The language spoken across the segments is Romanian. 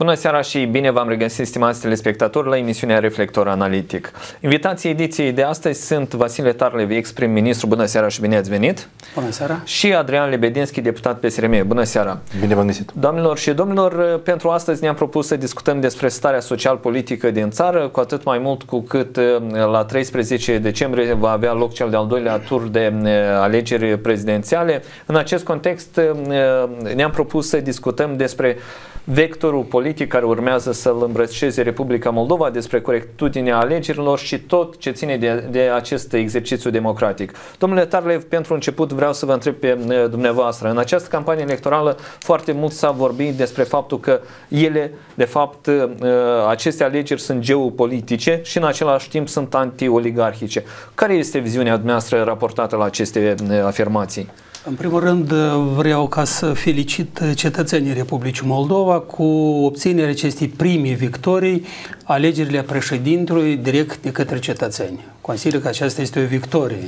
Bună seara și bine v-am regăsit, stimați telespectatori, la emisiunea Reflector Analitic. Invitații ediției de astăzi sunt Vasile Tarlev, ex-prim-ministru. Bună seara și bine ați venit! Bună seara! Și Adrian Lebedinski, deputat PSRM. Bună seara! Bine v-am găsit! Doamnelor și domnilor, pentru astăzi ne-am propus să discutăm despre starea social-politică din țară, cu atât mai mult cu cât la 13 decembrie va avea loc cel de-al doilea tur de alegeri prezidențiale. În acest context ne-am propus să discutăm despre vectorul politic care urmează să-l îmbrățișeze Republica Moldova, despre corectitudinea alegerilor și tot ce ține de acest exercițiu democratic. Domnule Tarlev, pentru început vreau să vă întreb pe dumneavoastră. În această campanie electorală foarte mult s-a vorbit despre faptul că ele, de fapt, aceste alegeri sunt geopolitice și în același timp sunt anti-oligarhice. Care este viziunea dumneavoastră raportată la aceste afirmații? În primul rând vreau ca să felicit cetățenii Republicii Moldova cu obținerea acestei prime victorii, alegerile președintelui direct de către cetățeni. Consider că aceasta este o victorie.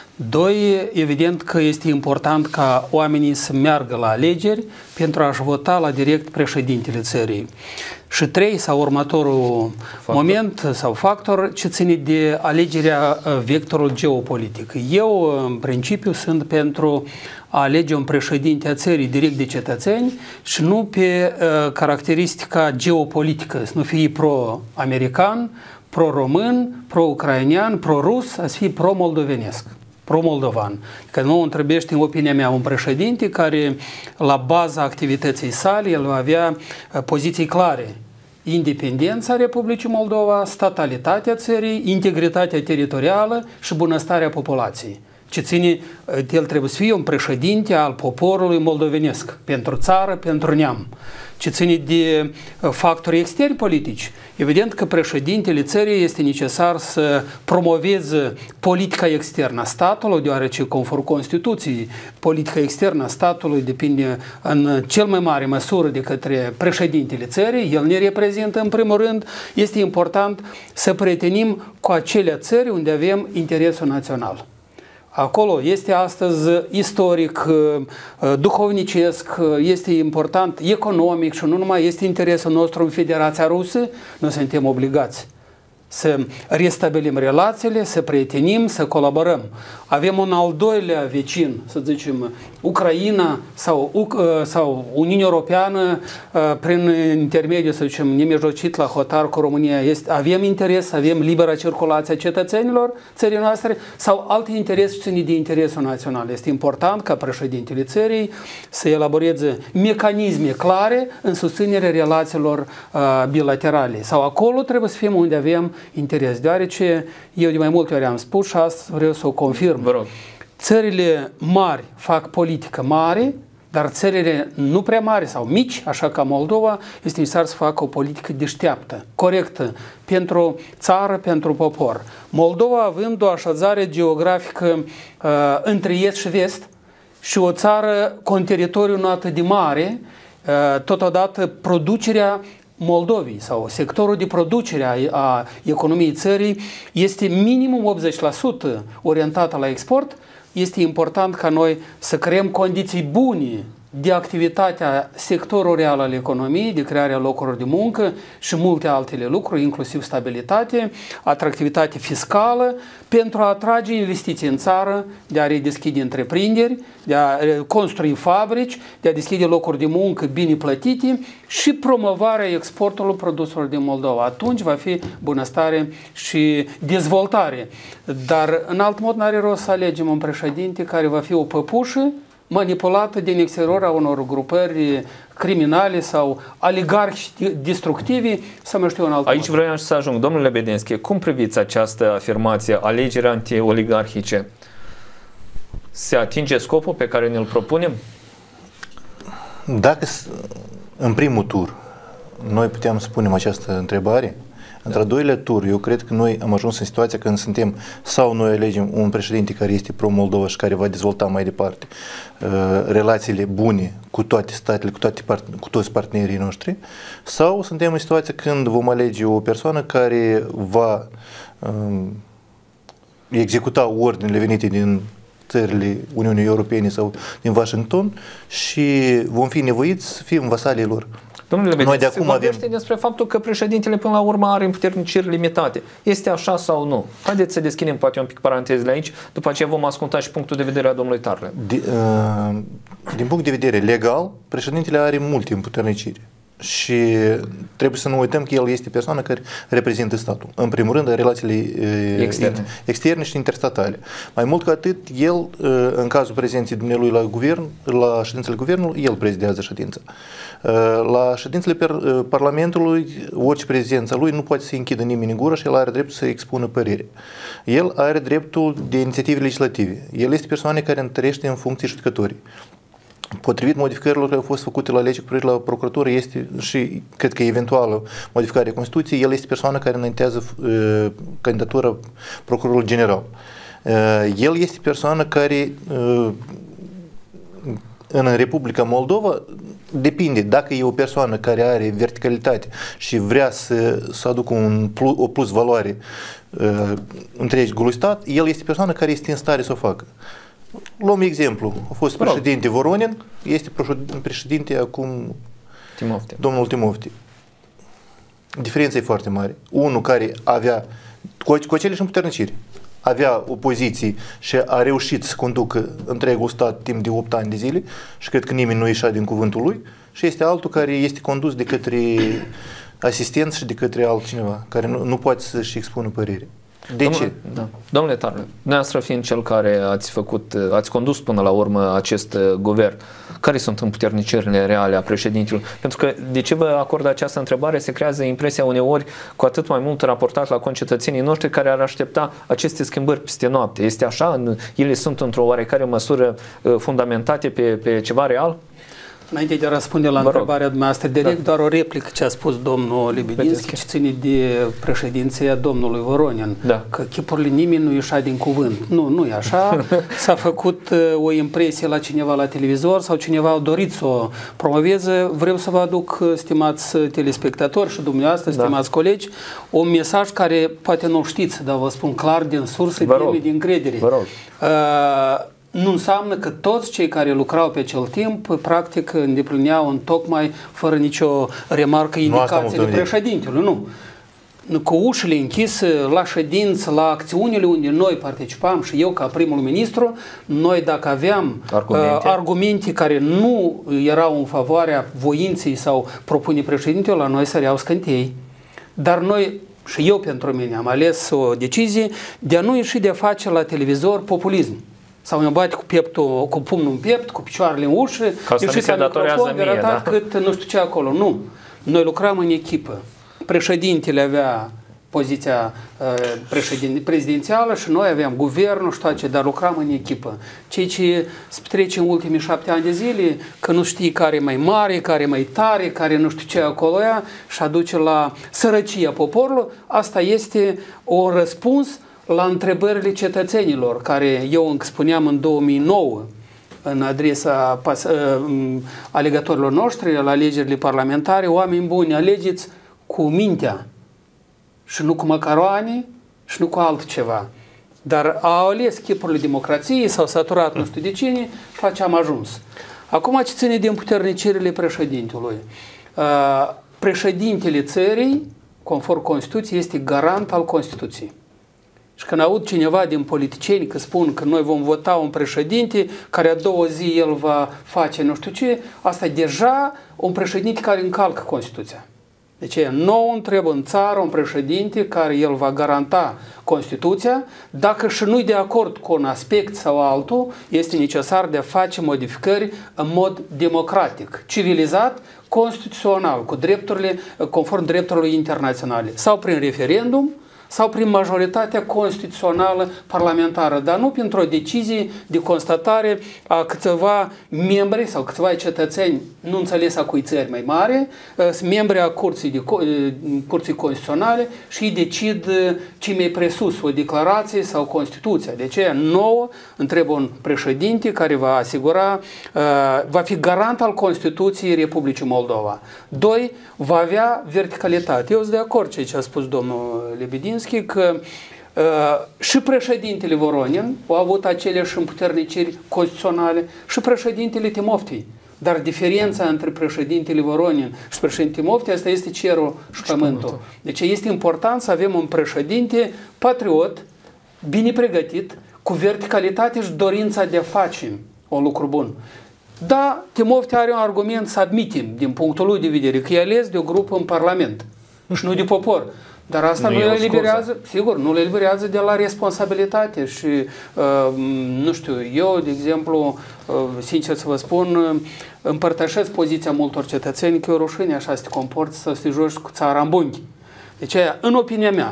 Doi, evident că este important ca oamenii să meargă la alegeri pentru a-și vota la direct președintele țării. Și trei, sau următorul moment sau factor, ce ține de alegerea vectorul geopolitic. Eu, în principiu, sunt pentru a alege un președinte a țării direct de cetățeni și nu pe caracteristica geopolitică, să nu fie pro-american, pro-român, pro-ucrainean, pro-rus, să fie pro-moldovenesc, pro-moldovan. Că nu întrebește, în opinia mea, un președinte care, la baza activității sale, el va avea poziții clare. Independența Republicii Moldova, statalitatea țării, integritatea teritorială și bunăstarea populației. Ce ține, el trebuie să fie un președinte al poporului moldovenesc, pentru țară, pentru neam. Ce ține de factori externi politici, evident că președintele țării este necesar să promoveze politica externă a statului, deoarece, conform Constituției, politica externă a statului depinde în cel mai mare măsură de către președintele țării, el ne reprezintă în primul rând. Este important să prietenim cu acele țări unde avem interesul național. Acolo este astăzi istoric, duhovnicesc, este important economic și nu numai, este interesul nostru în Federația Rusă, noi suntem obligați să restabilim relațiile, să prietenim, să colaborăm. Avem un al doilea vecin, să zicem, Ucraina sau Uniunea Europeană, prin intermediul, să zicem, nemijlocit la hotar cu România. Avem interes, avem libera circulație a cetățenilor țării noastre sau alte interese ține de interesul național. Este important ca președintele țării să elaboreze mecanisme clare în susținerea relațiilor bilaterale. Sau acolo trebuie să fim unde avem interes, deoarece eu de mai multe ori am spus și asta vreau să o confirm. Țările mari fac politică mare, dar țările nu prea mari sau mici, așa ca Moldova, este necesar să facă o politică deșteaptă, corectă, pentru țară, pentru popor. Moldova, având o așezare geografică între est și vest și o țară cu un teritoriu nu atât de mare, totodată producerea Moldovei sau sectorul de producere a economiei țării este minimum 80% orientată la export. Este important ca noi să creăm condiții bune de activitatea sectorului real al economiei, de crearea locurilor de muncă și multe altele lucruri, inclusiv stabilitate, atractivitate fiscală, pentru a atrage investiții în țară, de a redeschide întreprinderi, de a construi fabrici, de a deschide locuri de muncă bine plătite și promovarea exportului produselor din Moldova. Atunci va fi bunăstare și dezvoltare. Dar în alt mod n-are rost să alegem un președinte care va fi o păpușă manipulată din exterior a unor grupări criminale sau oligarhi destructivi, să mă știu în alt Aici vreau să ajung. Domnule Lebedinski, cum priviți această afirmație, alegeri anti-oligarhice? Se atinge scopul pe care ne-l propunem? Dacă în primul tur noi puteam să punem această întrebare, într-al doilea tur, eu cred că noi am ajuns în situația când suntem sau noi alegem un președinte care este pro-Moldova și care va dezvolta mai departe relațiile bune cu toate statele, cu toți partenerii noștri, sau suntem în situația când vom alege o persoană care va executa ordinele venite din țările Uniunii Europene sau din Washington și vom fi nevoiți să fim vasalii lor. Domnule Lebedeschi, de acum se vorbește despre faptul că președintele până la urmă are împuterniciri limitate. Este așa sau nu? Haideți să deschidem poate un pic parantezele aici, după aceea vom asculta și punctul de vedere a domnului Tarle. Din punct de vedere legal, președintele are multe împuterniciri. Și trebuie să nu uităm că el este persoana care reprezintă statul. În primul rând, relațiile externe și interstatale. Mai mult ca atât, el, în cazul prezenței dumnealui la ședințele guvernului, el prezidează ședința. La ședințele Parlamentului, orice prezența lui nu poate să închidă nimeni gura și el are dreptul să expună părere. El are dreptul de inițiative legislative. El este persoana care întărește în funcții judecătorii. Potrivit modificărilor care au fost făcute la lege cu privire la procuratură, este și cred că eventuală modificare a Constituției, el este persoana care înaintează candidatura procurorului general. El este persoana care în Republica Moldova depinde dacă e o persoană care are verticalitate și vrea să aducă o plus valoare întregului stat, el este persoana care este în stare să o facă. Luăm exemplu. A fost președinte Voronin, este președinte acum domnul Timofte. Diferența e foarte mare. Unul care avea, cu aceleași împuterniciri, avea o poziție și a reușit să conducă întregul stat timp de 8 ani de zile și cred că nimeni nu ieșea din cuvântul lui, și este altul care este condus de către asistenți și de către altcineva, care nu poate să-și expună părere. De ce? Da. Domnule Tarle, dumneavoastră fiind cel care ați condus până la urmă acest guvern, care sunt împuternicirile reale a președintelui? Pentru că de ce vă acord această întrebare? Se creează impresia uneori, cu atât mai mult raportat la concetățenii noștri, care ar aștepta aceste schimbări peste noapte. Este așa? Ele sunt într-o oarecare măsură fundamentate pe ceva real? Înainte de a răspunde la întrebarea dumneavoastră direct, doar o replică ce a spus domnul Lebedeschi, ce ține de președinția domnului Voronin, că chipurile nimeni nu ieșea din cuvânt. Nu e așa. S-a făcut o impresie la cineva la televizor sau cineva a dorit să o promoveze. Vreau să vă aduc, stimați telespectatori și dumneavoastră, stimați colegi, un mesaj care poate nu știți, dar vă spun clar din surse de încredere. Nu înseamnă că toți cei care lucrau pe acel timp, practic, îndeplineau întocmai, fără nicio remarcă, indicațiile președintelui. Nu. Cu ușile închise, la ședință, la acțiunile unde noi participam și eu ca primul ministru, noi dacă aveam argumente care nu erau în favoarea voinței sau propunii președintelui, la noi săreau scântei. Dar noi, și eu pentru mine, am ales o decizie de a nu ieși de a face la televizor populism. Sau ne bate cu pumnul în piept, cu picioarele în ușă, și se datorează mie, cât nu știu ce acolo. Nu. Noi lucram în echipă. Președintele avea poziția prezidențială și noi aveam guvernul și toate, dar lucram în echipă. Ceea ce se petrece în ultimii 7 ani de zile, că nu știi care e mai mare, care e mai tare, care nu știu ce acolo ea și aduce la sărăcia poporului, asta este un răspuns la întrebările cetățenilor, care eu încă spuneam în 2009 în adresa alegătorilor noștri la alegerile parlamentare: oameni buni, alegeți cu mintea și nu cu măcaroane și nu cu altceva. Dar au ales chipurile democrației, s-au săturat nu știu de cine și la ce am ajuns. Acum ce ține de împuternicirile președintelui. Președintele țării, conform Constituției, este garant al Constituției. Și când aud cineva din politicieni că spun că noi vom vota un președinte care a doua zi el va face nu știu ce, asta e deja un președinte care încalcă Constituția. Deci nou întreb în țară un președinte care el va garanta Constituția, dacă și nu-i de acord cu un aspect sau altul, este necesar de a face modificări în mod democratic, civilizat, constituțional, cu drepturile, conform drepturilor internaționale, sau prin referendum, sau prin majoritatea constituțională parlamentară, dar nu printr-o decizie de constatare a câțiva membri sau câțiva cetățeni, nu înțeles a cui țări mai mare, sunt membri a Curții Constituționale și îi decid ce mai presus, o declarație sau Constituția. De aceea, nouă, întreb un președinte care va asigura, va fi garant al Constituției Republicii Moldova. 2. Va avea verticalitate. Eu sunt de acord ce a spus domnul Lebedeschi, că și președintele Voronin a avut aceleași împuterniciri constituționale și președintele Timofte. Dar diferența între președintele Voronin și președintele Mofti, asta este cerul și pământul. Deci este important să avem un președinte patriot, bine pregătit, cu verticalitate și dorința de a face un lucru bun. Da, Timofte are un argument să admitem, din punctul lui de vedere, că e ales de o grupă în Parlament și nu de popor. Dar asta nu le eliberează, sigur, nu le eliberează de la responsabilitate și, nu știu, eu, de exemplu, sincer să vă spun, împărtășesc poziția multor cetățeni că e o rușine așa să te comporți, să te joci cu țara în bunghi. Deci, în opinia mea,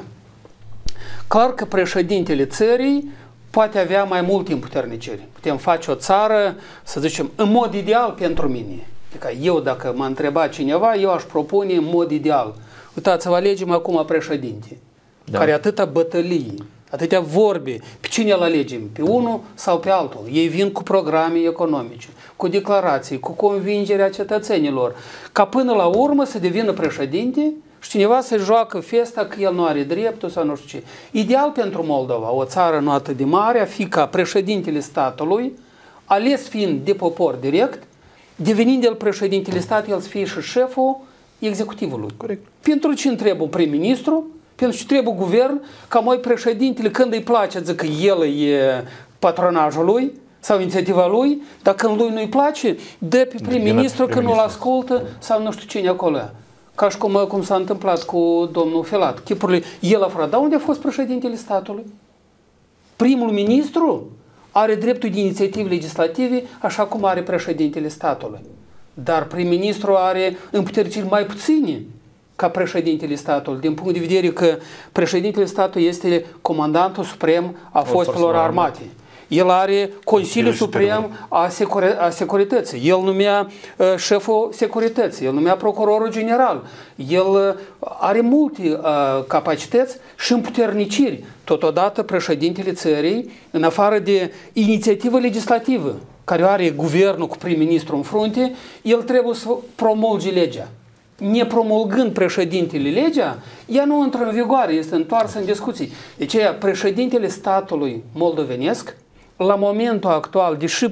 clar că președintele țării poate avea mai multe împuterniciri. Putem face o țară, să zicem, în mod ideal pentru mine. Adică eu, dacă m-a întrebat cineva, eu aș propune în mod ideal. Uitați-vă, alegem acum președinte, care atâta bătălie, atâtea vorbe. Pe cine îl alegem? Pe unul sau pe altul? Ei vin cu programe economice, cu declarații, cu convingerea cetățenilor, ca până la urmă să devină președinte și cineva să joacă festa că el nu are dreptul sau nu știu ce. Ideal pentru Moldova, o țară nu atât de mare, a fi ca președintele statului, ales fiind de popor direct, devenind el președintele statului, el să fie și șeful executivului. Corect. Pentru ce trebuie un prim-ministru, pentru ce trebuie guvern, ca mai președintele, când îi place, zic că el e patronajul lui sau inițiativa lui, dar când lui nu-i place, dă pe prim-ministru când nu-l ascultă sau nu știu cine acolo. Ca și cum s-a întâmplat cu domnul Filat. Chipurile, el a furat. Dar unde a fost președintele statului? Primul ministru are dreptul de inițiative legislative, așa cum are președintele statului. Dar prim-ministru are împuterniciri mai puține ca președintele statului, din punct de vedere că președintele statului este comandantul suprem a forțelor armate. El are Consiliul Suprem a Securității. El numea șeful Securității. El numea procurorul general. El are multe capacități și împuterniciri. Totodată președintele țării, în afară de inițiativă legislativă, care are guvernul cu prim-ministru în frunte, el trebuie să promulge legea. Nepromulgând președintele legea, ea nu intră în vigoare, este întoarsă în discuții. Deci președintele statului moldovenesc, la momentul actual, deși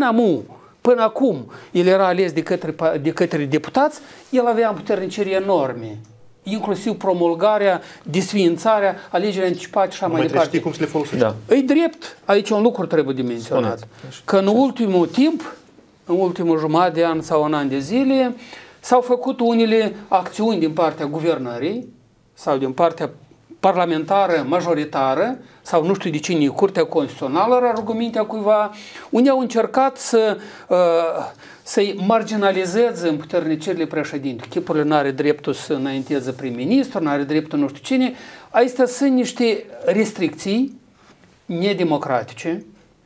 până acum el era ales de către deputați, el avea împuterniciri enorme, inclusiv promulgarea, desființarea, alegerea anticipate și așa mai departe. Știi cum să le folosești. Da. E drept, aici un lucru trebuie de menționat, că în ultimul timp, în ultimul jumătate de an sau un an de zile, s-au făcut unele acțiuni din partea guvernării sau din partea parlamentară, majoritară, sau nu știu de cine, Curtea Constituțională, argumentea cuiva, unde au încercat să-i marginalizeze împuternicirile președinte. Chipurile nu are dreptul să înainteze prim-ministru, nu are dreptul nu știu cine. Astea sunt niște restricții nedemocratice,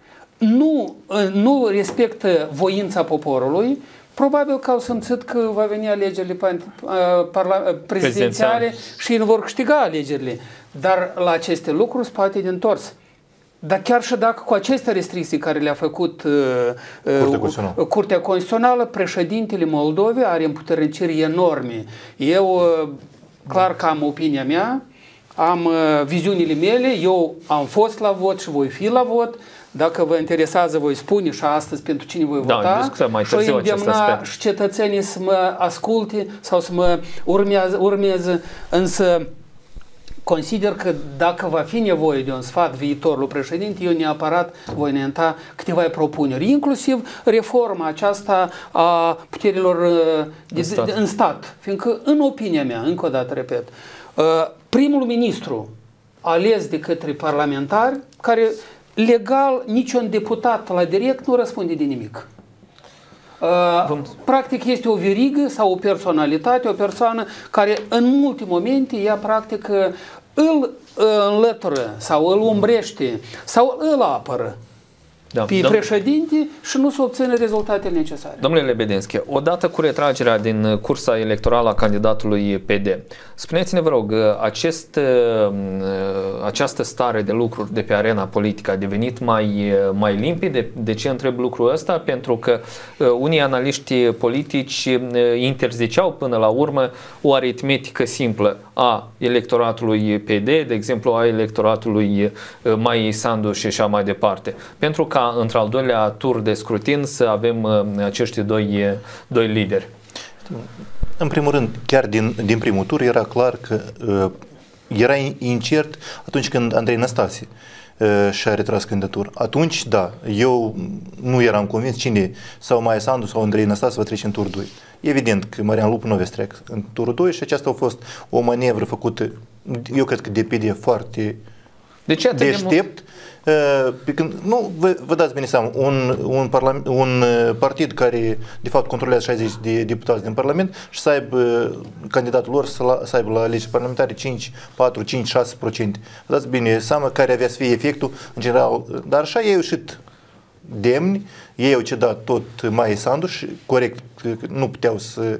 nu respectă voința poporului. Probabil că au simțit că va veni alegerile prezidențiale și ei nu vor câștiga alegerile. Dar la aceste lucruri se poate de întors. Dar chiar și dacă cu aceste restricții care le-a făcut Curtea Constituțională, președintele Moldovei are împuterniciri enorme. Eu, clar că am opinia mea, am viziunile mele, eu am fost la vot și voi fi la vot. Dacă vă interesează, voi spune și astăzi pentru cine voi vota și o îndemna și cetățenii să mă asculte sau să mă urmeze, însă consider că dacă va fi nevoie de un sfat viitorul președinte, eu neapărat voi înainta câteva propuneri, inclusiv reforma aceasta a puterilor în stat, fiindcă în opinia mea, încă o dată repet, primul ministru ales de către parlamentari, care legal niciun deputat la direct nu răspunde de nimic. Practic este o verigă sau o personalitate, o persoană care în multe momente ea practic îl înlătură sau îl umbrește sau îl apără pe președinte și nu se obține rezultatele necesare. Domnule Lebedensky, odată cu retragerea din cursa electorală a candidatului PD, spuneți-ne, vă rog, această stare de lucruri de pe arena politică a devenit mai limpede? De ce întreb lucrul ăsta? Pentru că unii analiști politici interziceau până la urmă o aritmetică simplă. a electoratului PD, de exemplu a electoratului Maiei Sandu și așa mai departe. Pentru ca într-al doilea tur de scrutin să avem acești doi lideri. În primul rând, chiar din primul tur era clar că era incert atunci când Andrei Năstase și-a retras candidatura. Atunci, da, eu nu eram convins cine, sau Maia Sandu sau Andrei Năstase va trece în tur 2. Evident că Marian Lupu nu o treacă în turul 2 și aceasta a fost o manevră făcută, eu cred că de PD foarte deștept. Nu, vă dați bine seama, un partid care de fapt controlează 60 de deputați din Parlament și să aibă candidatul lor să aibă la alegeri parlamentare 5, 4, 5, 6%. Vă dați bine seama care avea să fie efectul în general, dar așa ei au ieșit demni, ei au cedat tot Maia Sandu și corect nu puteau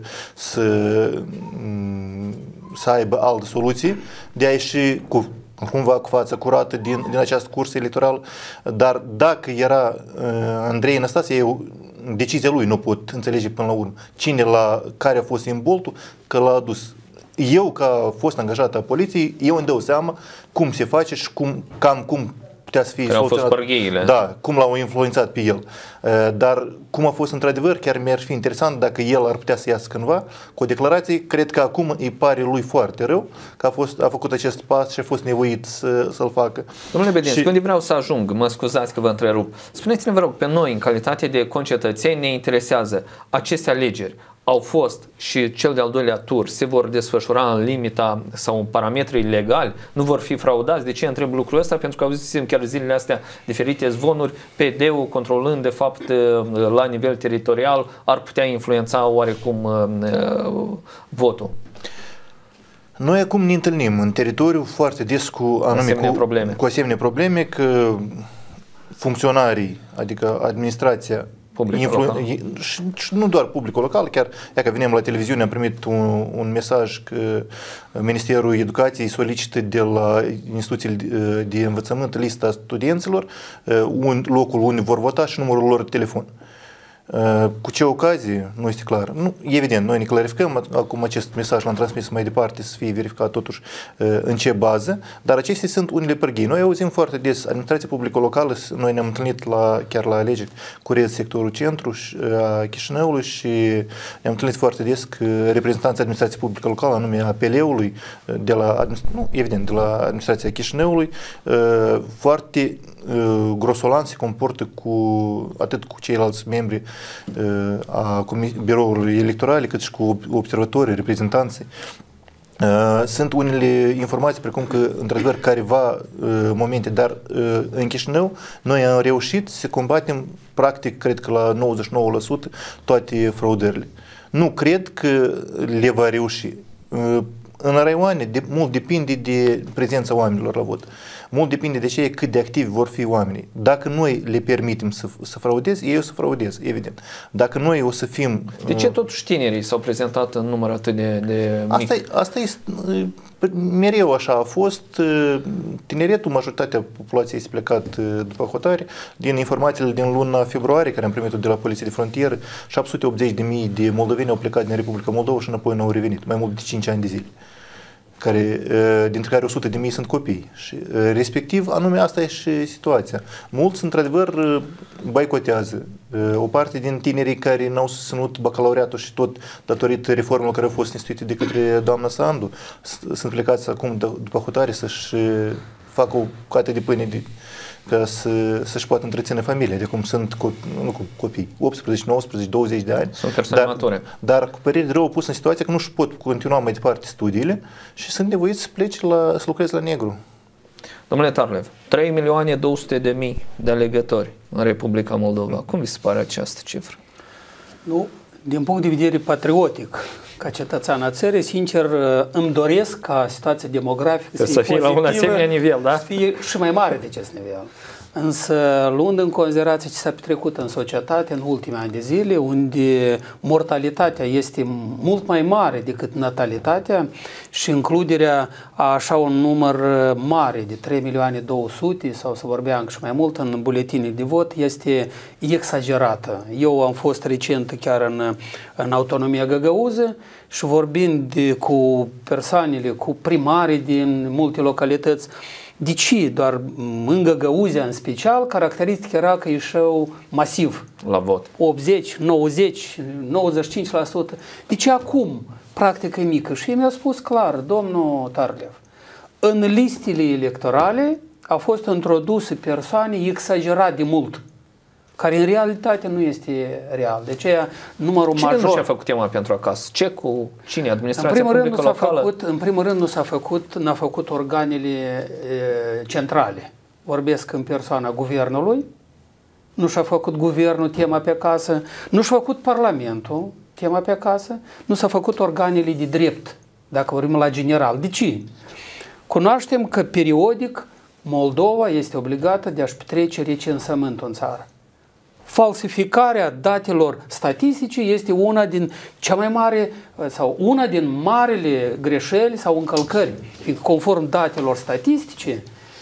să aibă alte soluții de a ieși cumva cu fața curată din această cursă electorală, dar dacă era Andrei Năstase, decizia lui nu pot înțelege până la urmă care a fost imboltul că l-a adus. Eu, ca fost angajat a poliției, eu îmi dau seama cum se face și cum putea să fie soluționat. Da, cum l-au influențat pe el. Dar cum a fost într-adevăr, chiar mi-ar fi interesant dacă el ar putea să iasă cândva cu o declarație. Cred că acum îi pare lui foarte rău că a făcut acest pas și a fost nevoit să-l facă. Domnule Bedenscu, unde vreau să ajung, mă scuzați că vă întrerup. Spuneți-ne, vă rog, pe noi, în calitate de concetățeni, ne interesează aceste alegeri. Au fost și cel de-al doilea tur se vor desfășura în limita sau în parametrii legali, nu vor fi fraudați. De ce întreb lucrul ăsta? Pentru că auzisem chiar zilele astea diferite zvonuri, PD-ul controlând de fapt la nivel teritorial ar putea influența oarecum votul. Noi acum ne întâlnim în teritoriu foarte des cu asemenea probleme că funcționarii, adică administrația și nu doar publicul local, chiar dacă venim la televiziune am primit un mesaj că Ministerul Educației solicită de la instituțiile de învățământ lista studenților, locul unde vor vota și numărul lor de telefon. Cu ce ocazie? Nu este clar. Nu, evident, noi ne clarificăm, acum acest mesaj l-am transmis mai departe să fie verificat totuși în ce bază, dar acestea sunt unele pârghii. Noi auzim foarte des, administrația publică locală, noi ne-am întâlnit chiar la alegeri cu sectorul centru a Chișinăului și ne-am întâlnit foarte des că reprezentanții administrației publică locală, anume a PL-ului, de la administrația Chișinăului, foarte grosolan se comportă atât cu ceilalți membri a biroului electorale, cât și cu observatorii, reprezentanții. Sunt unele informații precum că, într-adevăr, careva momente, dar în Chișinău noi am reușit să combatem, practic, cred că la 99% toate fraudările. Nu cred că le va reuși. În raioane mult depinde de prezența oamenilor la vot. Mult depinde de ce cât de activi vor fi oamenii. Dacă noi le permitem să fraudeze, ei o să fraudeze, evident. Dacă noi o să fim... De ce totuși tinerii s-au prezentat în număr atât de mic? Asta este, mereu așa a fost. Tineretul, majoritatea populației este plecat după hotare. Din informațiile din luna februarie, care am primit-o de la Poliția de Frontieră, 780.000 de moldoveni au plecat din Republica Moldova și înapoi n-au revenit, mai mult de 5 ani de zile. Dintre care 100.000 sunt copii. Și, respectiv, anume asta e și situația. Mulți, într-adevăr, boicotează. O parte din tinerii care n-au susținut bacalaureatul și tot datorită reformelor care au fost instituite de către doamna Sandu, sunt plecați acum după hotare să-și facă o bucată de pâine ca să-și poată întreține familia, de cum sunt copii, 18, 19, 20 de ani. Sunt persoane mature. Dar cu părere de rău au pus în situația că nu își pot continua mai departe studiile și sunt nevoiți să plece să lucreze la negru. Domnule Tarlev, 3.200.000 de alegători în Republica Moldova. Cum vi se pare această cifră? Nu, din punct de vedere patriotic, ca cetățean a țării, sincer, îmi doresc ca situația demografică să fie la un asemenea nivel, da? Să fie și mai mare de acest nivel. Însă, luând în considerație ce s-a petrecut în societate în ultimii ani de zile, unde mortalitatea este mult mai mare decât natalitatea și includerea a așa un număr mare de 3.200.000 sau să vorbeam și mai mult în buletine de vot este exagerată. Eu am fost recent chiar în autonomia Găgăuză și vorbind cu persoanele, cu primarii din multe localități, de ce? Doar în Găgăuzea în special, caracteristic era că ieșeau masiv. La vot. 80, 90, 95%. De ce acum practica e mică? Și ei mi-au spus clar, domnul Tarlev, în listele electorale au fost introduse persoane exagerat de mult, care în realitate nu este real. De aceea numărul Cine major... nu și-a făcut tema pentru acasă? CEC-ul? Cine? Administrația publică locală? În primul rând n-a făcut organele centrale. Vorbesc în persoana guvernului, nu și-a făcut guvernul tema pe acasă, nu și-a făcut parlamentul tema pe acasă, nu s-a făcut organele de drept, dacă vorbim la general. De ce? Cunoaștem că periodic Moldova este obligată de a-și petrece recensământul în țară. Falsificarea datelor statistice este una din cea mai mare sau una din marele greșeli sau încălcări. Conform datelor statistice,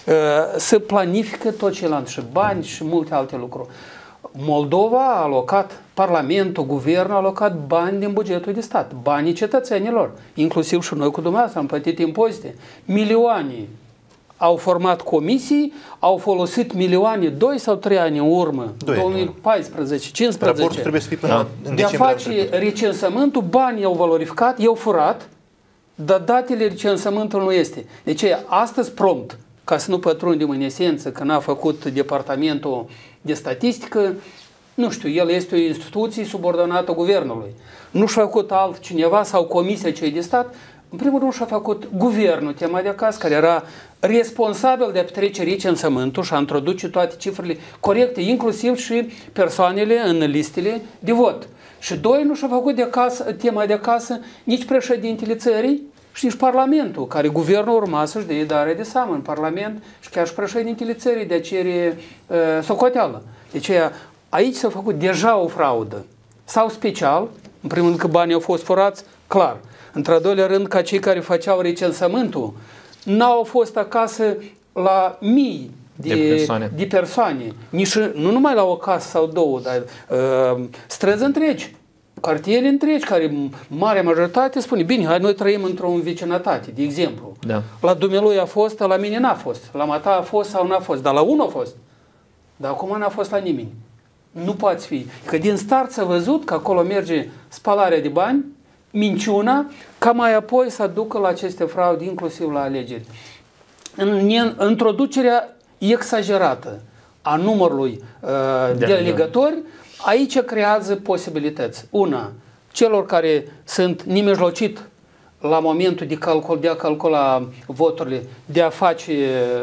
se planifică tot celălalt și bani și multe alte lucruri. Moldova a alocat, Parlamentul, Guvernul a alocat bani din bugetul de stat, banii cetățenilor, inclusiv și noi cu dumneavoastră am plătit impozite, milioane. Au format comisii, au folosit milioane 2 sau 3 ani în urmă, 2014, 15. Raportul trebuie să fie până în de a face recensământul, banii au valorificat, i-au furat, dar datele recensământului nu este. Deci astăzi prompt, ca să nu pătrundem în esență că n-a făcut departamentul de statistică, nu știu, el este o instituție subordonată guvernului. Nu și-a făcut altcineva sau comisia cei de stat. În primul rând și-a făcut guvernul tema de acasă, care era responsabil de a petrece recensământul și a introduce toate cifrele corecte, inclusiv și persoanele în listele de vot. Și doi, nu și-a făcut tema de acasă nici președintele țării și nici Parlamentul, care guvernul urma să-și dea dare de seamă în Parlament și chiar și președintele țării de a cere socoteală. Deci aici s-a făcut deja o fraudă. Sau special, în primul rând că banii au fost furați, clar. Într-al doilea rând, ca cei care făceau recensământul n-au fost acasă la mii de persoane. Nici, nu numai la o casă sau două, dar străzi întregi, cartiere întregi, care marea majoritate spune, bine, hai, noi trăim într-o vecinătate, de exemplu. Da. La Dumelui a fost, la mine n-a fost. La Mata a fost sau n-a fost, dar la unul a fost. Dar acum n-a fost la nimeni. Nu poate fi. Că din start s-a văzut că acolo merge spalarea de bani, minciuna, ca mai apoi să ducă la aceste fraude, inclusiv la alegeri. Introducerea exagerată a numărului de alegători, aici creează posibilități. Una, celor care sunt nemijlocit la momentul de a calcula voturile, de a face,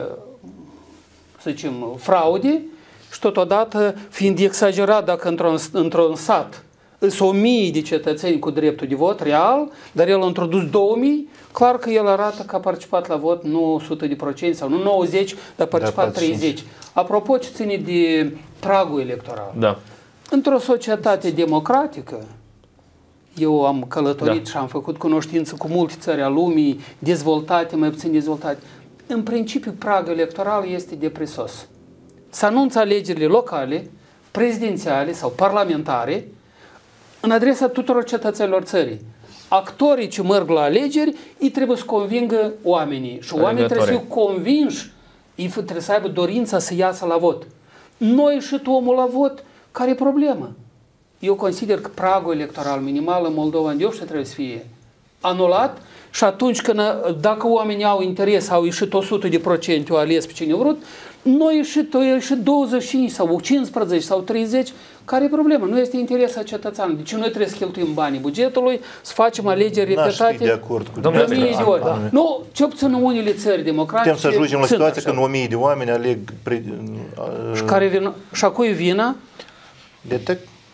să zicem, fraude și totodată fiind exagerat dacă într-un sat sunt 1000 de cetățeni cu dreptul de vot real, dar el a introdus 2000, clar că el arată că a participat la vot nu 100% sau nu 90%, dar a participat 30%. Apropo, ce ține de pragul electoral. Da. Într-o societate democratică, eu am călătorit și am făcut cunoștință cu multe țări a lumii, dezvoltate, mai puțin dezvoltate. În principiu, pragul electoral este depresos. Se anunță alegerile locale, prezidențiale sau parlamentare, în adresa tuturor cetățenilor țării. Actorii ce merg la alegeri, ei trebuie să convingă oamenii. Și oamenii trebuie să fie convinși, ei trebuie să aibă dorința să iasă la vot. Nu ieșit omul la vot, care e problema? Eu consider că pragul electoral minimal în Moldova în trebuie să fie anulat și atunci când, dacă oamenii au interes, au ieșit 100%, au ales pe cine au vrut, nu au ieșit 25 sau 15 sau 30, care e problema? Nu este interesul cetățeanului. Deci noi trebuie să cheltuim banii bugetului, să facem alegeri repetate de acord cu de 1000 de ori. Nu, ce puțin în unele țări democratice. Putem să ajungem la situația când 1000 de oameni aleg... Și a cui e vina? De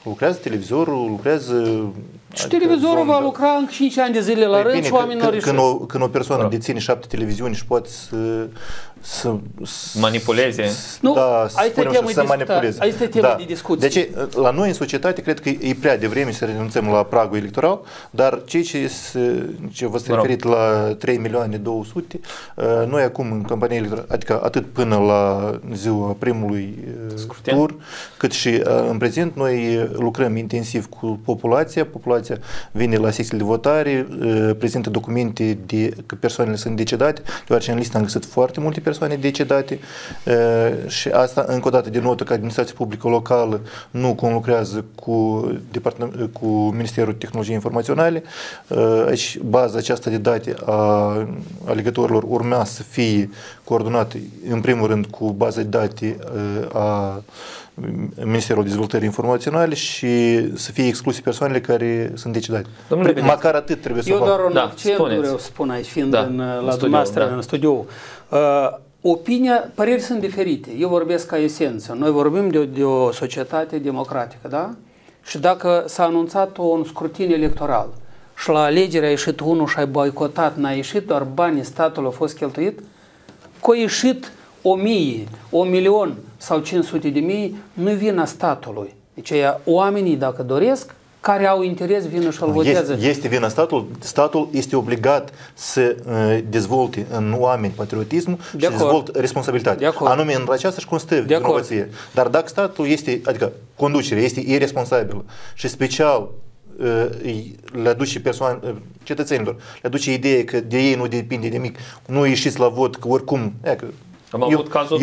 Lucrează televizorul, lucrează... Și televizorul va lucra în 5 ani de zile la rând și oamenii nu reușesc. Când o persoană deține 7 televiziuni și poate să manipuleze. Să manipuleze. Asta e tema de discuție. Deci, la noi în societate, cred că e prea devreme să renunțăm la pragul electoral, dar ce v-ați referit la 3.200.000, noi acum în campanie electorală, adică atât până la ziua primului tur, cât și în prezent, noi lucrăm intensiv cu populația. Populația vine la secțiile de votare, prezintă documente că persoanele sunt decedate, deoarece în listă am găsit foarte multe persoane decedate și asta încă o dată de notă că administrația publică locală nu conlucrează cu Ministerul Tehnologiei Informaționale. Aici baza aceasta de date a alegătorilor urmea să fie coordonată în primul rând cu baza de date a Ministerul Dezvoltării Informaționale și să fie excluse persoanele care sunt decedate. Măcar atât trebuie să facă. Eu doar un accent vreau să spun aici, fiind la dumneavoastră în studio. Păreri sunt diferite. Eu vorbesc ca esență. Noi vorbim de o societate democratică, da? Și dacă s-a anunțat un scrutin electoral și la alegere a ieșit unul și a boicotat, n-a ieșit, doar banii statului au fost cheltuit, că a ieșit 1.000, 1.000.000 sau 500.000, nu vina statului. Deci oamenii, dacă doresc, care au interes, vină și îl votează. Este vina statului. Statul este obligat să dezvolte în oameni patriotismul și dezvolte responsabilitate. Anume, în aceasta își constă vinovăție. Dar dacă statul este, adică conducerea este irresponsabilă și special le aduce cetățenilor, le aduce ideea că de ei nu depinde nimic, nu ieșiți la vot, că oricum... Am avut cazul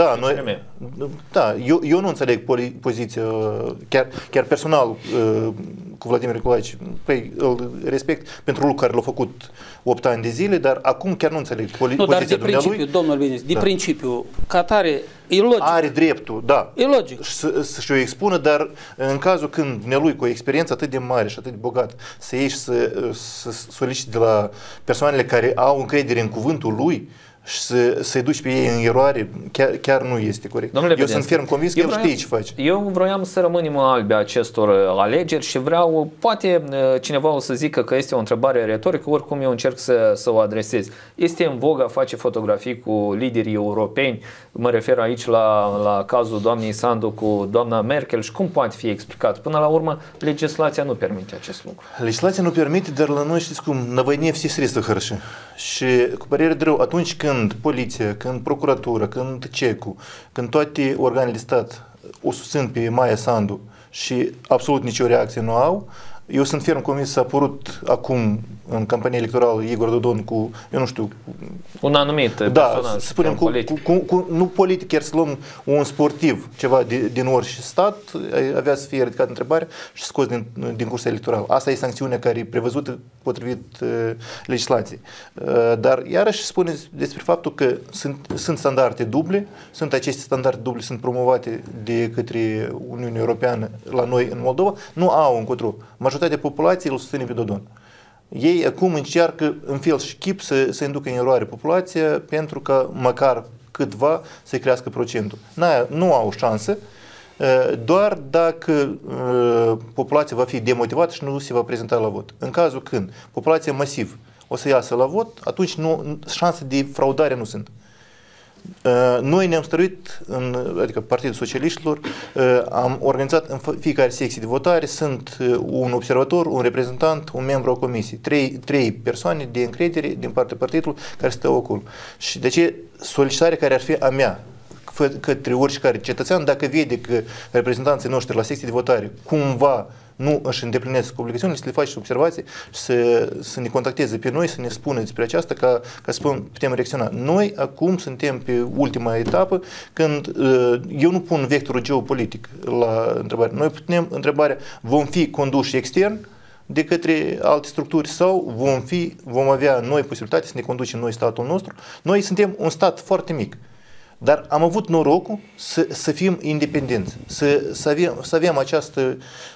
eu nu înțeleg poziția, chiar personal cu Vladimir Nicolae, îl respect pentru lucrul care l-a făcut 8 ani de zile, dar acum chiar nu înțeleg poziția dar de principiu, domnul Benis, de principiu, ca atare, e logic. Are dreptul, da. E logic. Să-și o expună, dar în cazul când nelui cu o experiență atât de mare și atât de bogată, să ieși să solicite de la persoanele care au încredere în cuvântul lui, și să-i duci pe ei în eroare, chiar nu este corect. Eu sunt ferm convins că el știe ce face. Eu vroiam să rămânem albi acestor alegeri și vreau, poate cineva o să zică că este o întrebare retorică, oricum eu încerc să o adresez. Este în vogă a face fotografii cu liderii europeni, mă refer aici la cazul doamnei Sandu cu doamna Merkel și cum poate fi explicat? Până la urmă, legislația nu permite acest lucru. Legislația nu permite, dar la noi știți cum, на войне все средства хороши. Și cu părere de rău, atunci când poliția, când procuratura, când CEC-ul, când toate organele de stat o susțin pe Maia Sandu și absolut nicio reacție nu au, eu sunt ferm convins că s-a apărut acum în campania electorală Igor Dodon cu, eu nu știu... Un anumit personaj. Să spunem, nu politic, chiar să luăm un sportiv, ceva din orice stat, avea să fie ridicat întrebarea și scos din cursa electorală. Asta e sancțiunea care e prevăzută potrivit legislației. Dar iarăși spune despre faptul că sunt standarde duble, aceste standarde duble sunt promovate de către Uniunea Europeană la noi în Moldova, nu au încotro. Majoritatea populației îl susține pe Dodon. Ei acum încearcă în fel și chip să inducă în eroare populația pentru că măcar câtva să crească procentul. Nu au șansă, doar dacă populația va fi demotivată și nu se va prezenta la vot. În cazul când populația masiv o să iasă la vot, atunci șanse de fraudare nu sunt. Noi ne-am stăruit, adică Partidul Socialiștilor, am organizat în fiecare secție de votare, sunt un observator, un reprezentant, un membru al comisiei, trei persoane de încredere din partea partidului care stau acolo. Și de ce solicitarea care ar fi a mea către oricare cetățean, dacă vede că reprezentanții noștri la secție de votare cumva nu își îndeplinesc obligațiunile, să le faci observații și să ne contacteze pe noi, să ne spună despre aceasta ca să putem reacționa. Noi acum suntem pe ultima etapă când eu nu pun vectorul geopolitic la întrebare. Noi putem întrebarea, vom fi conduși extern de către alte structuri sau vom avea noi posibilitate să ne conducem noi statul nostru. Noi suntem un stat foarte mic. Dar am avut norocul să fim independenți, să avem această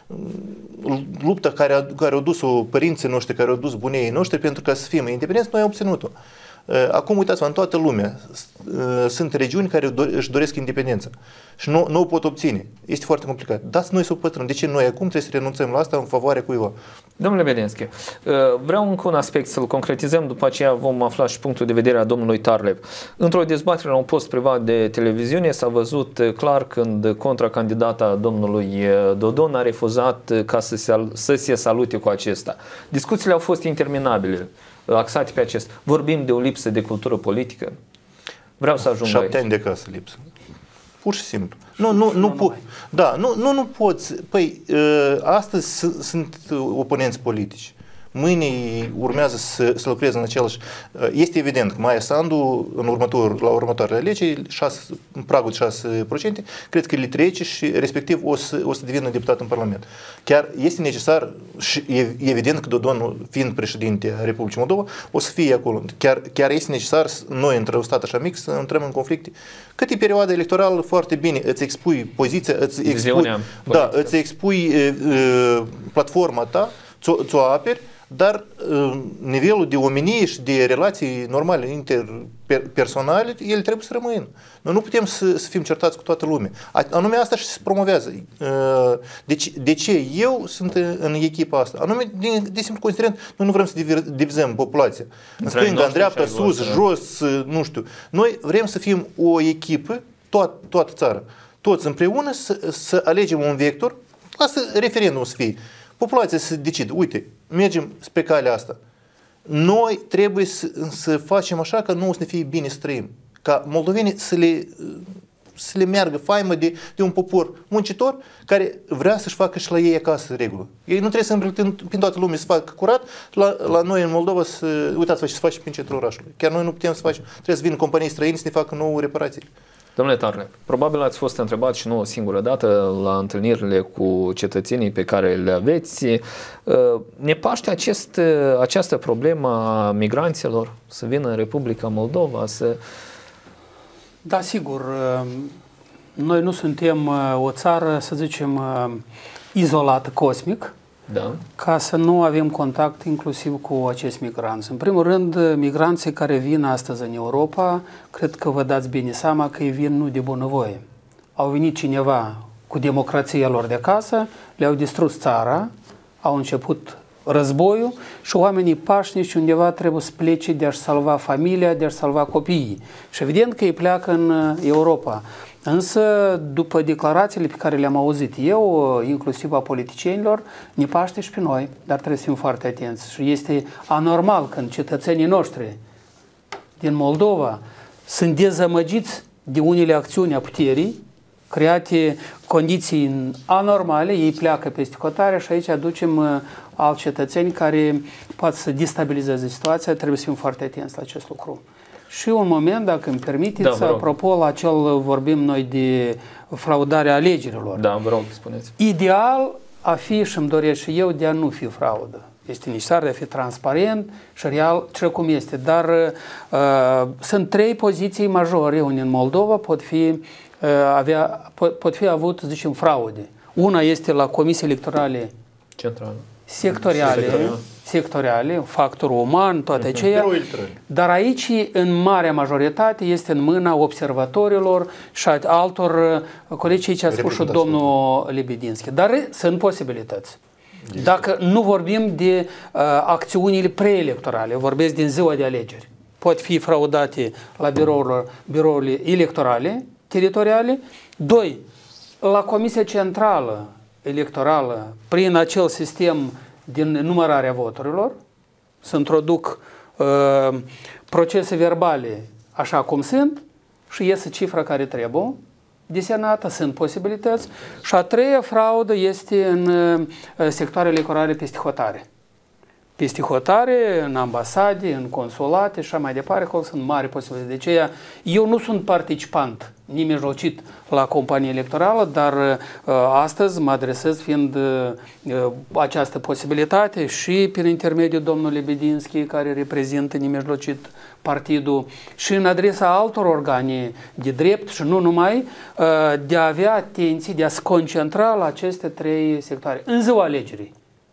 luptă care au dus-o părinții noștri, care au dus bunii noștri, pentru ca să fim independenți, noi am obținut-o. Acum uitați-vă, în toată lumea sunt regiuni care își doresc independența și nu o pot obține. Este foarte complicat. Dați noi să o păstrăm. De ce noi acum trebuie să renunțăm la asta în favoarea cuiva? Domnule Bedenschi, vreau încă un aspect să-l concretizăm, după aceea vom afla și punctul de vedere a domnului Tarlev. Într-o dezbatere la un post privat de televiziune s-a văzut clar când contracandidata domnului Dodon a refuzat ca să se salute cu acesta. Discuțiile au fost interminabile, axate pe acest. Vorbim de o lipsă de cultură politică? Vreau să ajung 7 aici. ani de casă lipsă. Pur și simplu. Nu poți. Păi, astăzi sunt oponenți politici. Mâine urmează să lucreze în același... Este evident că Maia Sandu, la următoarele alegeri, în pragul de 6%, cred că le trece și respectiv o să devină deputat în Parlament. Chiar este necesar și evident că Dodon, fiind președinte a Republicii Moldova, o să fie acolo. Chiar este necesar noi, într-un stat așa mic, să intrăm în conflicte. Cât e perioada electorală, foarte bine, îți expui poziția, îți expui platforma ta, ți-o aperi, dar nivelul de omenie și de relații normale, interpersonale, ele trebuie să rămână. Noi nu putem să fim certați cu toată lumea. Anume asta și se promovează. De ce eu sunt în echipa asta? Anume, de simplu considerent, noi nu vrem să divizăm populația. În stânga, în dreapta, sus, jos, nu știu. Noi vrem să fim o echipă, toată țara. Toți împreună să alegem un vector, lasă referendumul să fie. Populația să decidă, uite, mergem spre calea asta. Noi trebuie să facem așa ca nu o să ne fie bine să trăim. Ca moldovenii să le meargă faimă de un popor muncitor care vrea să-și facă și la ei acasă regulă. Ei nu trebuie să îmbrătând prin toată lumea să facă curat, la noi în Moldova uitați-vă ce se face prin centrul orașului. Chiar noi nu putem să facem, trebuie să vină companii străine să ne facă nouă reparații. Domnule Tarlev, probabil ați fost întrebat și nu o singură dată la întâlnirile cu cetățenii pe care le aveți. Ne paște această problemă a migranților să vină în Republica Moldova? Da, sigur. Noi nu suntem o țară, să zicem, izolată cosmic, da, ca să nu avem contact inclusiv cu acești migranți. În primul rând, migranții care vin astăzi în Europa, cred că vă dați bine seama că ei vin nu de bunăvoie. Au venit cineva cu democrația lor de acasă, le-au distrus țara, au început războiul și oamenii pașnici undeva trebuie să plece de a-și salva familia, de a-și salva copiii. Și evident că ei pleacă în Europa. Însă, după declarațiile pe care le-am auzit eu, inclusiv a politicienilor, ne paște și pe noi, dar trebuie să fim foarte atenți. Și este anormal când cetățenii noștri din Moldova sunt dezamăgiți de unele acțiuni a puterii, create condiții anormale, ei pleacă peste hotare și aici aducem alți cetățeni care pot să destabilizeze situația, trebuie să fim foarte atenți la acest lucru. Și un moment, dacă îmi permiteți, apropo la acel vorbim noi de fraudarea alegerilor. Da, vă rog, spuneți. Ideal a fi, și îmi doresc și eu, de a nu fi fraudă. Este necesar de a fi transparent și real, ce cum este. Dar sunt 3 poziții majore unde în Moldova pot fi avut, să zicem, fraude. Una este la comisii electorale sectoriale, factorul uman, toate aceia. Dar aici, în marea majoritate, este în mâna observatorilor și altor colegi, aici a spus și domnul Lebedinski. Dar sunt posibilități. Dacă nu vorbim de acțiunile preelectorale, vorbesc din ziua de alegeri, pot fi fraudate la birourile electorale, teritoriale. 2. La Comisia Centrală Electorală, prin acel sistem din numărarea voturilor, se introduc procese verbale așa cum sunt și iese cifra care trebuie desenată, sunt posibilități. Și a 3-a fraudă este în sectoarele electorale peste hotare. Peste hotare, în ambasade, în consulate și așa mai departe, acolo sunt mari posibilități. De aceea, eu nu sunt participant, nimijlocit la companie electorală, dar astăzi mă adresez fiind această posibilitate și prin intermediul domnului Lebedinski, care reprezintă nimijlocit partidul, și în adresa altor organe de drept și nu numai, de a avea atenție, de a se concentra la aceste 3 sectoare. În ziua alegerii,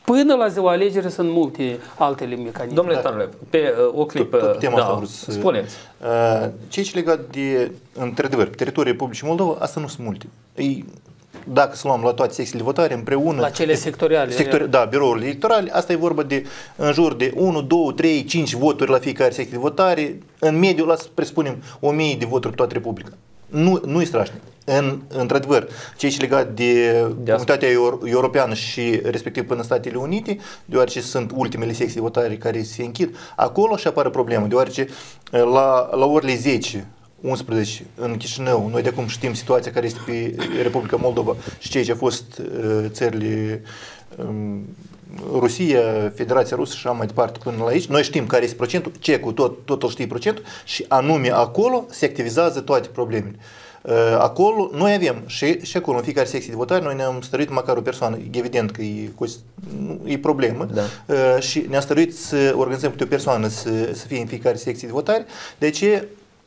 Până la ziua alegerii sunt multe altele mecanisme. Domnule Tarlev, pe o clipă, tot tema asta vreau spuneți. Ce legat de, într-adevăr, pe teritoriul Republicii Moldova, asta nu sunt multe. Dacă să luăm la toate secțiile de votare împreună... La cele sectoriale. Da, birourile electorale, asta e vorba de în jur de 1, 2, 3, 5 voturi la fiecare secție de votare. În mediu, presupunem, 1000 de voturi pe toată Republica. Nu e strașnic. Într-adevăr, ce legat de Comunitatea Europeană și respectiv până în Statele Unite, deoarece sunt ultimele secții de votare care se închid, acolo și apare problemă, deoarece la orele 10, 11 în Chișinău, noi de acum știm situația care este pe Republica Moldova și ceea ce a fost țările Rusia, Federația Rusă și așa mai departe până la aici. Noi știm care este procentul, CEC-ul tot îl știe procentul și anume acolo se activizează toate problemele. Acolo noi avem și acolo în fiecare secție de votare noi ne-am stăruit măcar o persoană, evident că e problemă, și ne-am stăruit să organizăm câte o persoană să fie în fiecare secție de votare. De aceea,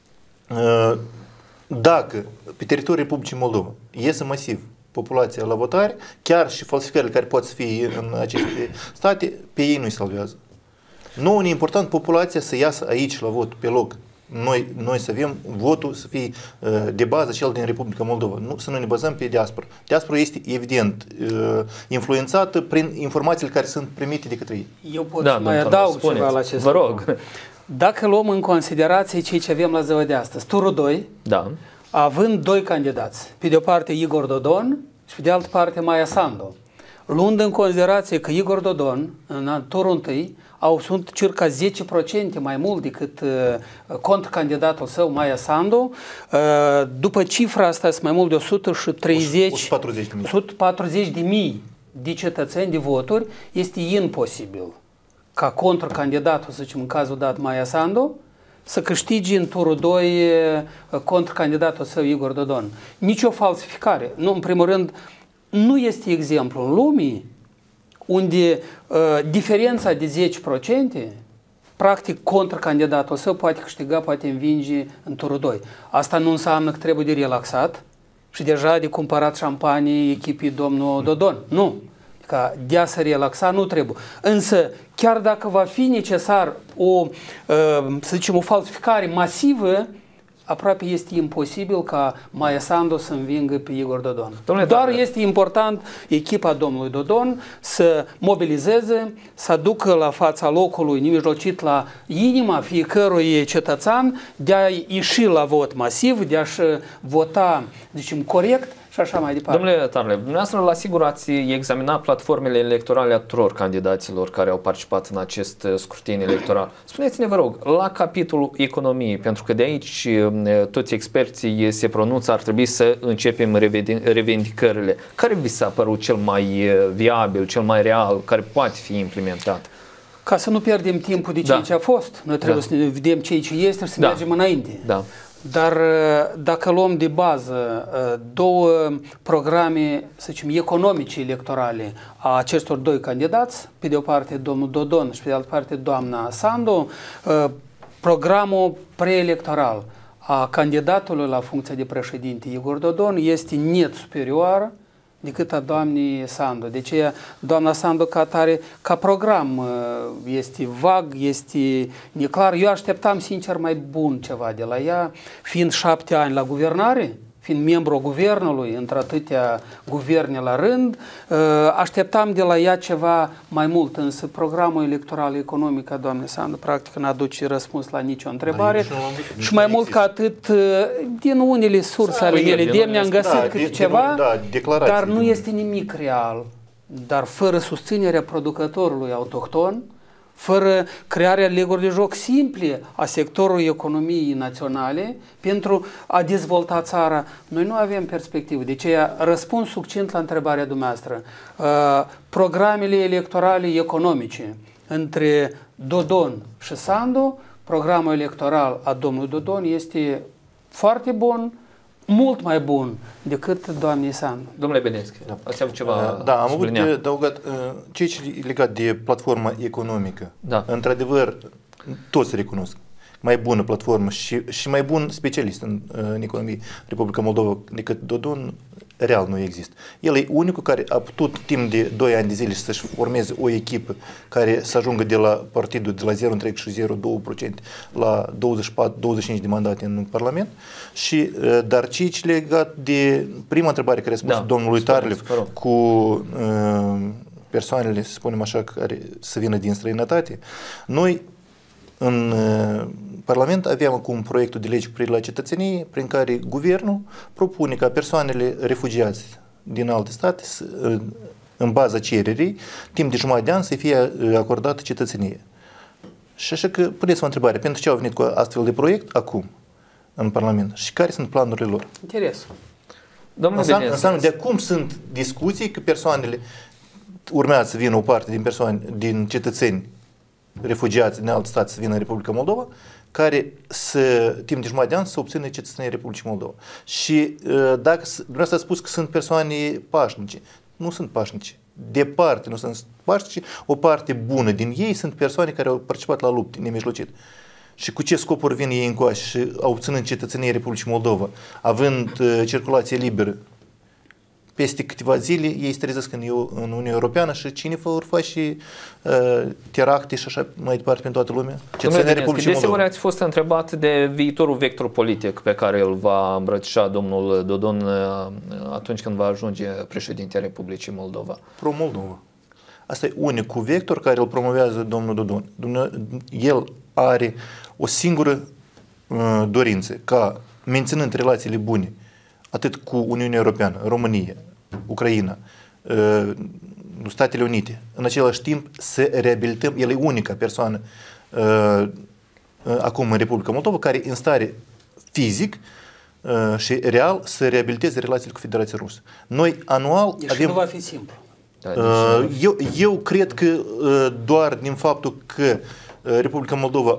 dacă pe teritoriul Republicii Moldova iese masiv populația la votare, chiar și falsificările care pot să fie în aceste state, pe ei nu-i salvează. Nouă ne e important populația să iasă aici la vot, pe loc. Noi să avem votul să fie de bază cel din Republica Moldova, să nu ne bazăm pe diaspora. Diaspora este evident influențată prin informațiile care sunt primite de către ei. Eu pot să mai adaug ceva la acest Vă rog. Dacă luăm în considerație ceea ce avem la ziua de astăzi, turul 2, având doi candidați, pe de o parte Igor Dodon și pe de altă parte Maia Sandu, luând în considerație că Igor Dodon în turul 1 sunt circa 10% mai mult decât contracandidatul său, Maia Sandu. După cifra asta sunt mai mult de 140.000 de cetățeni de voturi, este imposibil ca contracandidatul, să zicem în cazul dat Maia Sandu, să câștige în turul 2 contracandidatul său Igor Dodon. Nici o falsificare. Nu, în primul rând, nu este exemplu în lumii unde diferența de 10%, practic contracandidatul său poate câștiga, poate învinge în turul 2. Asta nu înseamnă că trebuie de relaxat și deja de cumpărat șampanii echipii domnul Dodon. Nu. Ca de a se relaxa nu trebuie. Însă, chiar dacă va fi necesar să zicem, o falsificare masivă, aproape este imposibil ca Maia Sandu să învingă pe Igor Dodon. Doar este important echipa domnului Dodon să mobilizeze, să aducă la fața locului, nemijlocit la inima fiecărui cetățean, de a ieși la vot masiv, de a-și vota, zicem, corect, și așa mai departe. Domnule Tarlev, dumneavoastră la sigur ați examinat platformele electorale a tuturor candidaților care au participat în acest scrutin electoral. Spuneți-ne, vă rog, la capitolul economie, pentru că de aici toți experții se pronunță, ar trebui să începem revendicările. Care vi s-a părut cel mai viabil, cel mai real, care poate fi implementat? Ca să nu pierdem timpul de ceea ce a fost, noi trebuie să ne vedem ceea ce este și să mergem înainte. Dar dacă luăm de bază două programe, să zicem, economice electorale a acestor doi candidați, pe de o parte domnul Dodon și pe de altă parte doamna Sandu, programul preelectoral a candidatului la funcția de președinte Igor Dodon este net superior decât a doamnei Sandu. De aceea, doamna Sandu ca atare, ca program, este vag, este neclar. Eu așteptam, sincer, mai bun ceva de la ea, fiind 7 ani la guvernare, fiind membru guvernului, între atâtea guverne la rând, așteptam de la ea ceva mai mult, însă programul electoral economic a doamnei Sandu practic nu aduce răspuns la nicio întrebare și mai mult ca atât, din unele surse ale mele demne am găsit câte ceva, dar nu este nimic real, dar fără susținerea producătorului autohton, fără crearea legurilor de joc simple a sectorului economiei naționale pentru a dezvolta țara, noi nu avem perspectivă. De aceea răspund succint la întrebarea dumneavoastră. Programele electorale economice între Dodon și Sandu, programul electoral a domnului Dodon este foarte bun, mult mai bun decât doamnei Sandu. Domnule Benetschi, ați avut ceva am avut de adăugat ce e legat de platforma economică. Într-adevăr, toți recunosc. Mai bună platformă și mai bun specialist în economie Republica Moldova decât Dodon real nu există. El e unicul care a putut timp de 2 ani de zile să-și formeze o echipă care să ajungă de la partidul de la 0,02% la 24-25 de mandate în Parlament. Și, dar ce legat de prima întrebare care a spus domnului Tarlev cu persoanele, să spunem așa, care să vină din străinătate, noi în Parlament aveam acum proiectul de lege cu privire la cetățenie prin care guvernul propune ca persoanele refugiați din alte state în baza cererii, timp de jumătate de an să fie acordată cetățenie. Și așa că puneți-vă întrebare, pentru ce au venit cu astfel de proiect acum în Parlament și care sunt planurile lor? Interes. Înseamnă de acum sunt discuții că persoanele urmează să vină o parte din persoane, din cetățeni refugiați din alt stat să vină în Republica Moldova, care timp de jumătate de an să obțină cetățenia Republicii Moldova. Și dacă dumneavoastră ați spus că sunt persoane pașnice, nu sunt pașnice. Departe nu sunt pașnice, o parte bună din ei sunt persoane care au participat la lupte nemijlocit. Și cu ce scopuri vin ei încoace și obținând cetățenia Republicii Moldova, având circulație liberă, peste câteva zile ei se trezesc în Uniunea Europeană și cine vor face teracte și așa mai departe pentru toată lumea? Cetățenii Republicii Moldova. Desigur ați fost întrebat de viitorul vector politic pe care îl va îmbrățișa domnul Dodon atunci când va ajunge președinte Republicii Moldova. Pro-Moldova. Asta e unicul vector care îl promovează domnul Dodon. El are o singură dorință, ca menținând relațiile bune atât cu Uniunea Europeană, România, Ucraina, Statele Unite, în același timp să reabilităm, el e unica persoană acum în Republica Moldova care în stare fizic și real să reabiliteze relațiile cu Federația Rusă. Noi anual avem... nu va fi simplu. Eu cred că doar din faptul că Republica Moldova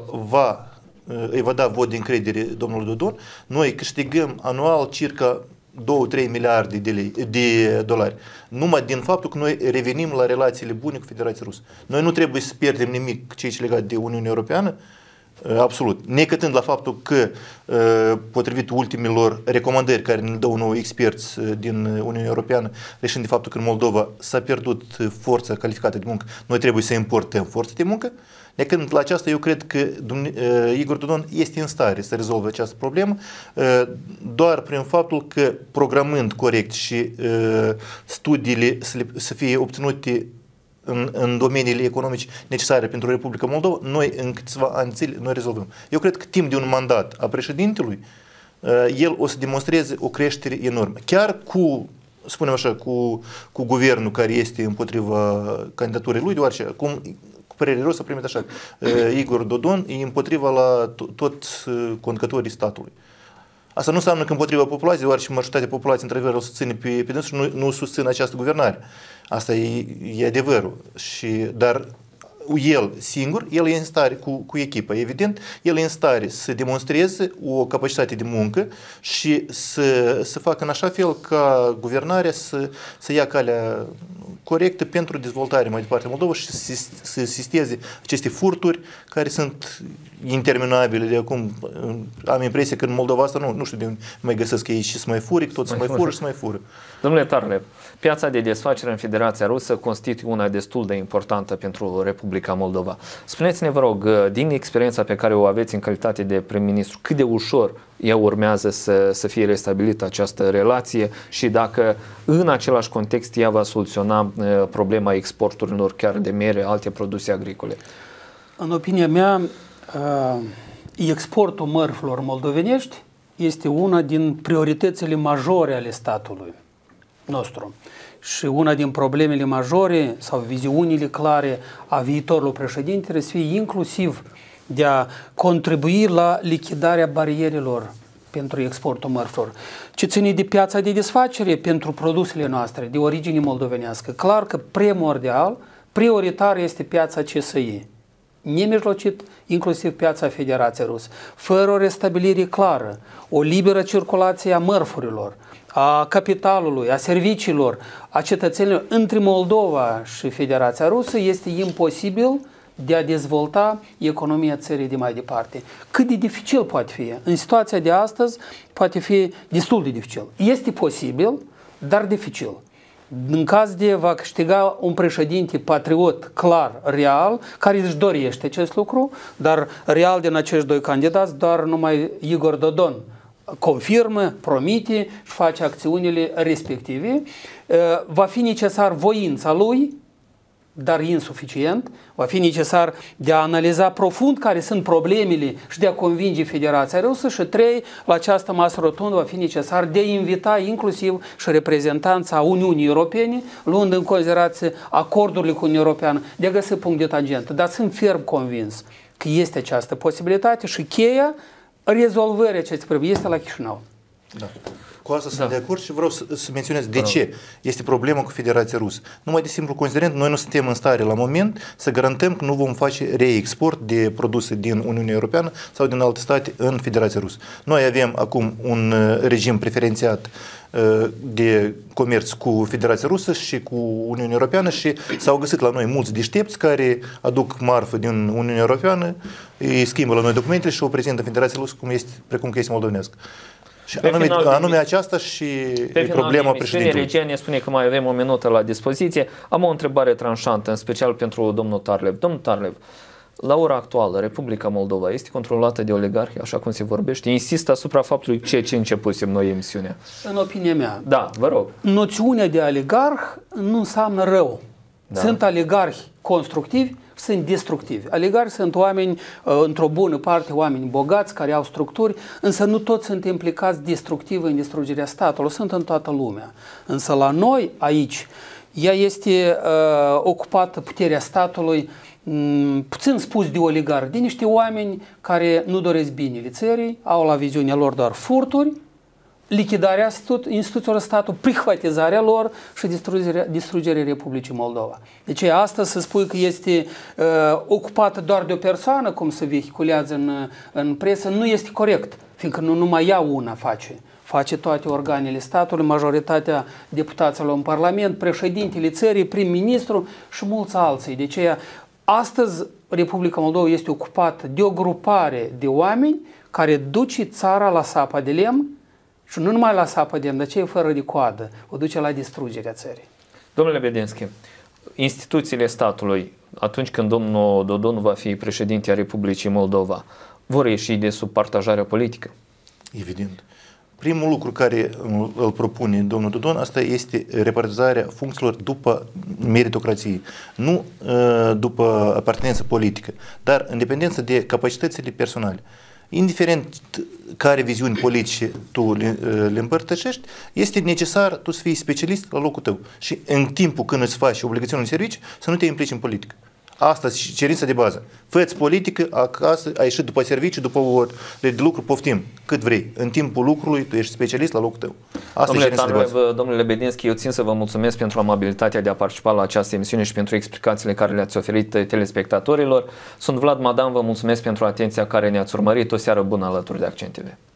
îi va da vot de încredere domnului Dodon, noi câștigăm anual circa 2-3 miliarde de dolari. Numai din faptul că noi revenim la relațiile bune cu Federația Rusă. Noi nu trebuie să pierdem nimic ce legat de Uniunea Europeană, absolut. Necătând la faptul că, potrivit ultimilor recomandări care ne dau nouă experți din Uniunea Europeană, reșind de faptul că în Moldova s-a pierdut forța calificată de muncă, noi trebuie să importăm forță de muncă. Necând la aceasta, eu cred că Igor Dodon este în stare să rezolve această problemă doar prin faptul că programând corect și studiile să fie obținute în domeniile economice necesare pentru Republica Moldova, noi în câțiva ani zile noi rezolvăm. Eu cred că timp de un mandat a președintelui, el o să demonstreze o creștere enormă. Chiar cu, spunem așa, cu guvernul care este împotriva candidaturii lui, deoarece cu părerea rău s-a primit așa, Igor Dodon e împotriva la toți conducătorii statului. Asta nu înseamnă că împotriva populației, deoarece majoritatea populației într-adevăr o susține pe dânsul, nu susține această guvernare. Asta e adevărul. Dar el singur, el e în stare cu echipa, evident, el e în stare să demonstreze o capacitate de muncă și să facă în așa fel ca guvernarea să ia calea corectă pentru dezvoltare mai departe Moldova și să sisteze aceste furturi care sunt interminabile de acum. Am impresia că în Moldova asta nu știu de unde mai găsesc ei și să mai fure, tot să mai fură și să mai fură. Domnule Tarlev, piața de desfacere în Federația Rusă constituie una destul de importantă pentru Republica Moldova. Spuneți-ne, vă rog, din experiența pe care o aveți în calitate de prim-ministru, cât de ușor ea urmează să fie restabilită această relație și dacă în același context ea va soluționa problema exporturilor chiar de mere, alte produse agricole? În opinia mea, exportul mărfurilor moldovenești este una din prioritățile majore ale statului nostru. Și una din problemele majore sau viziunile clare a viitorului președinte trebuie să fie inclusiv de a contribui la lichidarea barierelor pentru exportul mărfurilor. Ce ține de piața de desfacere pentru produsele noastre de origine moldovenească, clar că primordial, prioritar este piața CSI. Nemijlocit, inclusiv piața Federației Rusă. Fără o restabilire clară, o liberă circulație a mărfurilor, a capitalului, a serviciilor, a cetățenilor între Moldova și Federația Rusă, este imposibil de a dezvolta economia țării de mai departe. Cât de dificil poate fi? În situația de astăzi poate fi destul de dificil. Este posibil, dar dificil. În caz de va câștiga un președinte patriot clar, real, care își dorește acest lucru, dar real din acești doi candidați, doar numai Igor Dodon confirmă, promite și face acțiunile respective. Va fi necesar voința lui, dar insuficient. Va fi necesar de a analiza profund care sunt problemele și de a convinge Federația Rusă și 3, la această masă rotundă va fi necesar de a invita inclusiv și reprezentanța Uniunii Europene, luând în considerație acordurile cu Uniunea Europeană, de a găsi punct de tangentă. Dar sunt ferm convins că este această posibilitate și cheia rezolvării acestei probleme este la Chișinău. Da. Cu asta sunt de acord și vreau să menționez de ce este problema cu Federația Rusă. Numai de simplu considerent, noi nu suntem în stare la moment să garantăm că nu vom face reexport de produse din Uniunea Europeană sau din alte state în Federația Rusă. Noi avem acum un regim preferențiat de comerț cu Federația Rusă și cu Uniunea Europeană și s-au găsit la noi mulți deștepți care aduc marfă din Uniunea Europeană, îi schimbă la noi documentele și o prezintă în Federația Rusă precum că este moldovenească. Și anume aceasta și problema președintelui. Regia ne spune că mai avem o minută la dispoziție. Am o întrebare tranșantă, în special pentru domnul Tarlev. Domnul Tarlev, la ora actuală, Republica Moldova este controlată de oligarhi, așa cum se vorbește? Insist asupra faptului ce începusem noi emisiunea. În opinia mea, da, vă rog. Noțiunea de oligarh nu înseamnă rău. Da. Sunt oligarhi constructivi, sunt destructivi. Oligarhi sunt oameni, într-o bună parte, oameni bogați, care au structuri, însă nu toți sunt implicați destructiv în distrugerea statului, sunt în toată lumea. Însă la noi, aici, ea este ocupată puterea statului, puțin spus de oligarhi, de niște oameni care nu doresc binele țării, au la viziunea lor doar furturi, lichidarea instituțiilor statului, privatizarea lor și distrugerea Republicii Moldova. Deci astăzi să spui că este ocupată doar de o persoană, cum se vehiculează în presă, nu este corect, fiindcă nu numai ea una face toate organele statului, majoritatea deputaților în Parlament, președintele țării, prim-ministru și mulți alții. De aceea, astăzi Republica Moldova este ocupată de o grupare de oameni care duce țara la sapa de lemn și nu numai la sapă de lemn, dar cei fără de coadă, o duce la distrugerea țării. Domnule Lebedinski, instituțiile statului, atunci când domnul Dodon va fi președinte a Republicii Moldova, vor ieși de sub partajarea politică? Evident. Primul lucru care îl propune domnul Dodon, asta este repartizarea funcțiilor după meritocrație, nu după apartenență politică, dar în dependență de capacitățile personale. Indiferent care viziuni politice tu le împărtășești, este necesar tu să fii specialist la locul tău și în timpul când îți faci obligațiunea în serviciu să nu te implici în politică. Asta e cerința de bază. Fă-ți politică acasă, ai ieșit după serviciu, după ore de lucru, poftim, cât vrei. În timpul lucrului tu ești specialist la locul tău. Asta domnule Tarlev, domnule Lebedinski, eu țin să vă mulțumesc pentru amabilitatea de a participa la această emisiune și pentru explicațiile care le-ați oferit telespectatorilor. Sunt Vlad Madan, vă mulțumesc pentru atenția care ne-ați urmărit. O seară bună alături de Accent TV.